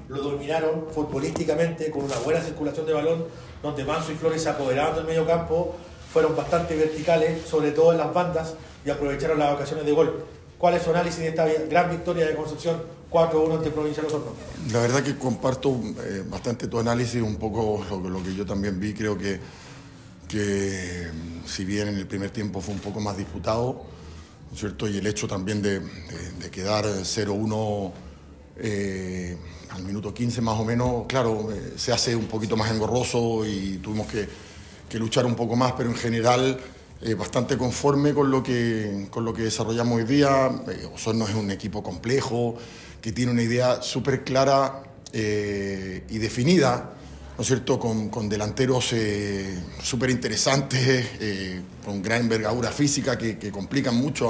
lo dominaron futbolísticamente con una buena circulación de balón, donde Manso y Flores se apoderaron del medio campo, fueron bastante verticales, sobre todo en las bandas, y aprovecharon las ocasiones de gol. ¿Cuál es su análisis de esta gran victoria de Concepción 4-1 ante Provincial Osorno? La verdad que comparto bastante tu análisis, un poco lo que yo también vi. Creo que si bien en el primer tiempo fue un poco más disputado, ¿no es cierto? Y el hecho también de quedar 0-1 al minuto 15 más o menos, claro, se hace un poquito más engorroso y tuvimos que luchar un poco más, pero en general bastante conforme con lo que desarrollamos hoy día. Osorno es un equipo complejo, que tiene una idea súper clara y definida, ¿no es cierto?, con delanteros súper interesantes, con gran envergadura física que complican mucho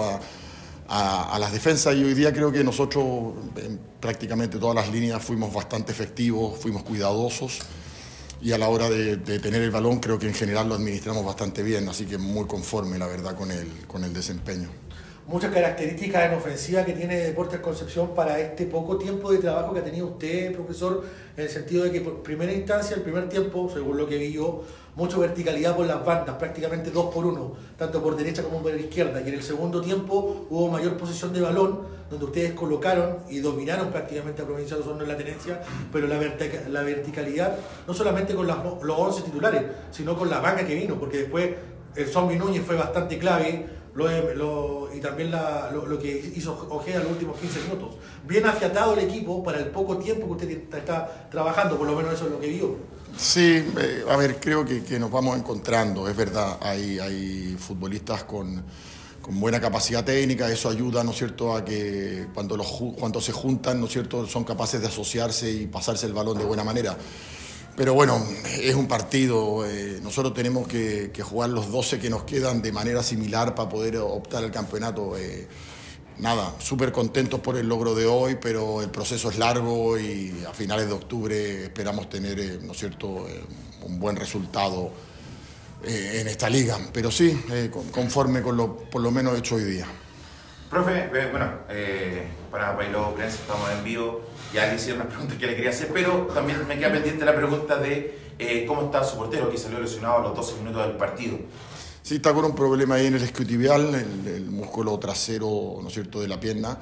a las defensas, y hoy día creo que nosotros en prácticamente todas las líneas fuimos bastante efectivos, fuimos cuidadosos, y a la hora de tener el balón creo que en general lo administramos bastante bien, así que muy conforme, la verdad, con el desempeño. Muchas características en ofensiva que tiene Deportes Concepción para este poco tiempo de trabajo que ha tenido usted, profesor, en el sentido de que por primera instancia, el primer tiempo, según lo que vi yo, mucha verticalidad por las bandas, prácticamente 2 por 1, tanto por derecha como por izquierda, y en el segundo tiempo hubo mayor posesión de balón, donde ustedes colocaron y dominaron prácticamente a Provincial Osorno en la tenencia, pero la verticalidad, no solamente con los 11 titulares, sino con la banca que vino, porque después el Zombie Núñez fue bastante clave, y también lo que hizo Ojeda en los últimos 15 minutos. Bien afiatado el equipo para el poco tiempo que usted está trabajando, por lo menos eso es lo que vio. Sí, a ver, creo que nos vamos encontrando, es verdad, hay futbolistas con buena capacidad técnica, eso ayuda, ¿no es cierto?, a que cuando se juntan, ¿no es cierto?, son capaces de asociarse y pasarse el balón de buena manera. Pero bueno, es un partido, nosotros tenemos que jugar los 12 que nos quedan de manera similar para poder optar al campeonato. Nada, súper contentos por el logro de hoy, pero el proceso es largo y a finales de octubre esperamos tener, ¿no es cierto?, un buen resultado en esta liga. Pero sí, conforme con por lo menos hecho hoy día. Profe, bueno, para Bailó Prensa estamos en vivo, ya le hicieron unas preguntas que le quería hacer, pero también me queda pendiente la pregunta de cómo está su portero, que salió lesionado a los 12 minutos del partido. Sí, está con un problema ahí en el isquiotibial, el músculo trasero, ¿no es cierto?, de la pierna.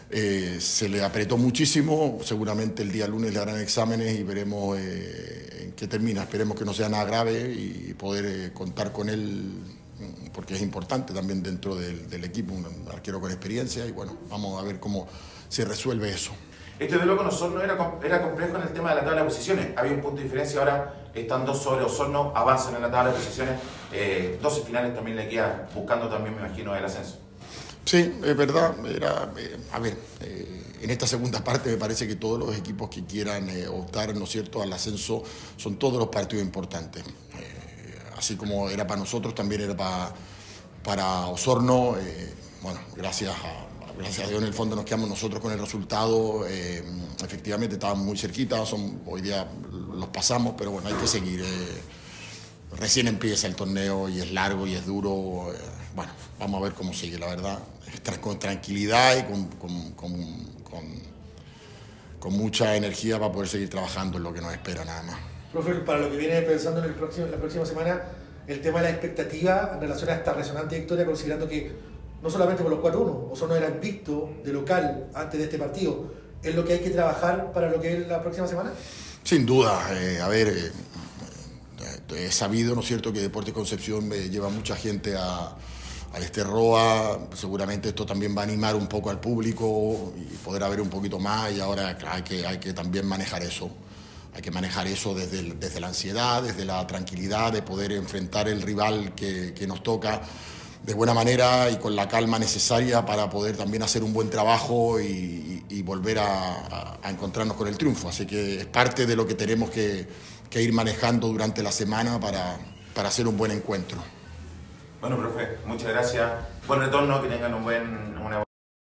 Se le apretó muchísimo, seguramente el día lunes le harán exámenes y veremos en qué termina. Esperemos que no sea nada grave y poder contar con él, porque es importante también dentro del equipo, un arquero con experiencia, y bueno, vamos a ver cómo se resuelve eso. Este duelo con Osorno era complejo en el tema de la tabla de posiciones. Había un punto de diferencia, ahora están 2 sobre Osorno, avanzan en la tabla de posiciones. 12 finales también le queda, buscando también, me imagino, el ascenso. Sí, es verdad. En esta segunda parte me parece que todos los equipos que quieran optar, ¿no es cierto?, al ascenso, son todos los partidos importantes. Así como era para nosotros, también era para Osorno. Bueno, gracias a Dios en el fondo nos quedamos nosotros con el resultado. Efectivamente estaban muy cerquita, hoy día los pasamos, pero bueno, hay que seguir. Recién empieza el torneo y es largo y es duro. Bueno, vamos a ver cómo sigue, la verdad. Con tranquilidad y con mucha energía para poder seguir trabajando en lo que nos espera, nada más. Profe, para lo que viene pensando en la próxima semana, el tema de la expectativa en relación a esta resonante victoria, considerando que no solamente por los 4-1, Osorno era invicto de local antes de este partido, ¿es lo que hay que trabajar para lo que es la próxima semana? Sin duda, he sabido, ¿no es cierto?, que Deportes Concepción lleva mucha gente al Esterroa. Seguramente esto también va a animar un poco al público y poder haber un poquito más, y ahora hay que también manejar eso. Hay que manejar eso desde la ansiedad, desde la tranquilidad de poder enfrentar el rival que nos toca de buena manera y con la calma necesaria para poder también hacer un buen trabajo y volver a encontrarnos con el triunfo. Así que es parte de lo que tenemos que ir manejando durante la semana para hacer un buen encuentro. Bueno, profe, muchas gracias. Buen retorno, que tengan una